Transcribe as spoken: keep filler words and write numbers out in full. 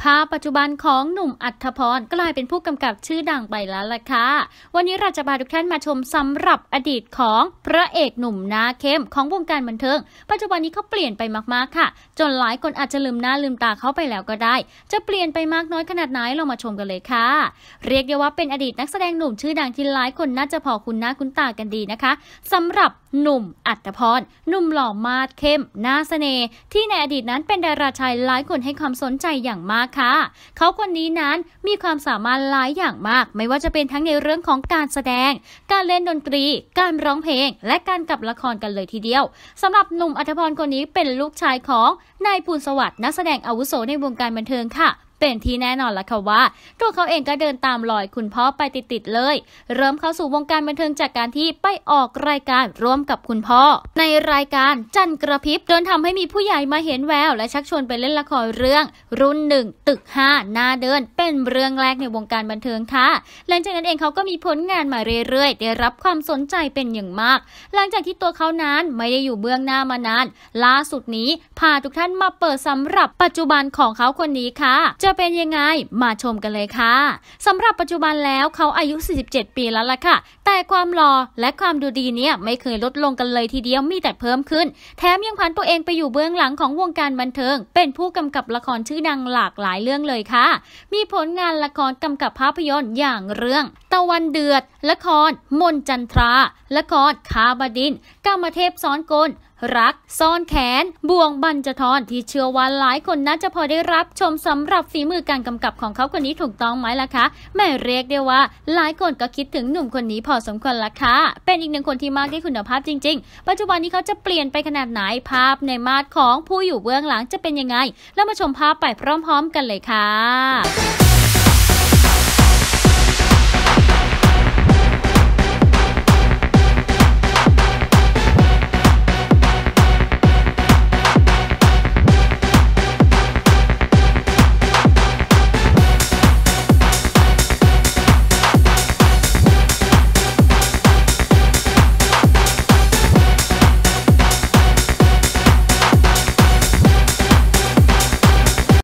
าพปัจจุบันของหนุ่มอัธพรกลายเป็นผู้กำกับชื่อดังไปแล้วล่ะค่ะวันนี้เราจะพาทุกท่านมาชมสำหรับอดีตของพระเอกหนุ่มหน้าเข้มของวงการบันเทิงปัจจุบันนี้เขาเปลี่ยนไปมากๆค่ะจนหลายคนอาจจะลืมหน้าลืมตาเขาไปแล้วก็ได้จะเปลี่ยนไปมากน้อยขนาดไหนเรามาชมกันเลยค่ะเรียกได้ว่าเป็นอดีตนักแสดงหนุ่มชื่อดังที่หลายคนน่าจะพอคุ้นหน้าคุ้นตากันดีนะคะสำหรับหนุ่มอัธพรหนุ่มหล่อมาดเข้มหน้าเสน่ห์ที่ในอดีตนั้นเป็นดาราชายหลายคนให้ความสนใจอย่างมากค่ะเขาคนนี้นั้นมีความสามารถหลายอย่างมากไม่ว่าจะเป็นทั้งในเรื่องของการแสดงการเล่นดนตรีการร้องเพลงและการกำกับละครกันเลยทีเดียวสำหรับหนุ่มอัธพรคนนี้เป็นลูกชายของนายภูลสวัสดิ์นักแสดงอาวุโสในวงการบันเทิงค่ะเป็นที่แน่นอนละค่ะว่าตัวเขาเองก็เดินตามรอยคุณพ่อไปติดๆเลยเริ่มเข้าสู่วงการบันเทิงจากการที่ไปออกรายการร่วมกับคุณพ่อในรายการจันกระพริบจนทำให้มีผู้ใหญ่มาเห็นแววและชักชวนไปเล่นละครเรื่องรุ่นหนึ่งตึกห้าหน้าเดินเป็นเรื่องแรกในวงการบันเทิงค่ะหลังจากนั้นเองเขาก็มีผลงานมาเรื่อยๆได้รับความสนใจเป็นอย่างมากหลังจากที่ตัวเขานั้นไม่ได้อยู่เบื้องหน้ามานานล่าสุดนี้พาทุกท่านมาเปิดสำหรับปัจจุบันของเขาคนนี้ค่ะจะเป็นยังไงมาชมกันเลยค่ะสำหรับปัจจุบันแล้วเขาอายุสี่สิบเจ็ดปีแล้วล่ะค่ะแต่ความหล่อและความดูดีเนี่ยไม่เคยลดลงกันเลยทีเดียวมีแต่เพิ่มขึ้นแถมยังผันตัวเองไปอยู่เบื้องหลังของวงการบันเทิงเป็นผู้กำกับละครชื่อดังหลากหลายเรื่องเลยค่ะมีผลงานละครกำกับภาพยนตร์อย่างเรื่องตะวันเดือดละครมนจันทราละครคาบดินกามเทพซ้อนกลรักซ่อนแขนบ่วงบัญจทรที่เชื่อว่าหลายคนน่าจะพอได้รับชมสำหรับฝีมือการกำกับของเขาคนนี้ถูกต้องไหมล่ะคะแม่เรียกได้ว่าหลายคนก็คิดถึงหนุ่มคนนี้พอสมควรละค่ะเป็นอีกหนึ่งคนที่มากได้คุณภาพจริงๆปัจจุบันนี้เขาจะเปลี่ยนไปขนาดไหนภาพในมาดของผู้อยู่เบื้องหลังจะเป็นยังไงแล้วมาชมภาพไปพร้อมๆกันเลยค่ะ